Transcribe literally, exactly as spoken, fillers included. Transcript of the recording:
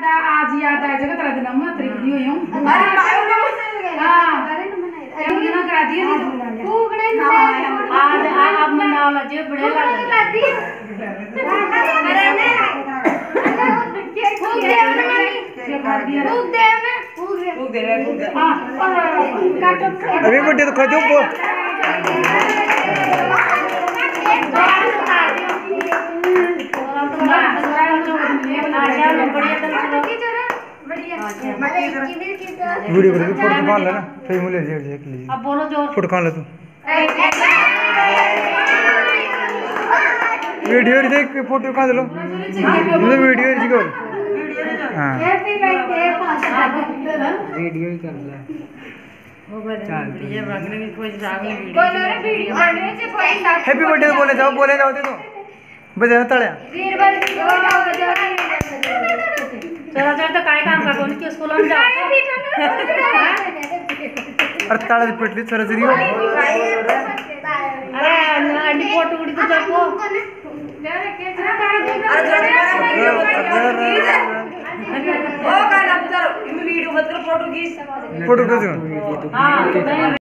आज याद आ जाएगा तेरा दिन हम तेरी वीडियो यूं अरे मायो ना हां अरे ना करा दिए फूकने आज अब मनाओ ला जे बड़े लग अरे ने फूक दे ना मम्मी फूक दे ना फूक दे फूक दे फूक दे हां काटो अभी बर्थडे तो खा दो वीडियो कर फोटो निकाल लेना फिर मुझे ले ले लीजिए अब बोलो जोर फोटो निकाल ले तू वीडियो रे देख फोटो निकाल लो मुझे वीडियो रे करो हां हैप्पी बर्थडे वीडियो ही कर ले वो चल ये रखने की कोई जाग नहीं वीडियो बोलो रे वीडियो आने से कोई हैप्पी बर्थडे बोले जाओ बोले जाओ दे दो बजा तळ्या वीरबल बजाओ चला चल तो काय काम कर कोणी स्कूल में जाओ अरे ताळा पेटली सरजरी अरे अंडी पोट उड़ी तो जाको ओ गाना उतारो वीडियो मत करो फोटो खींच फोटो खींच हां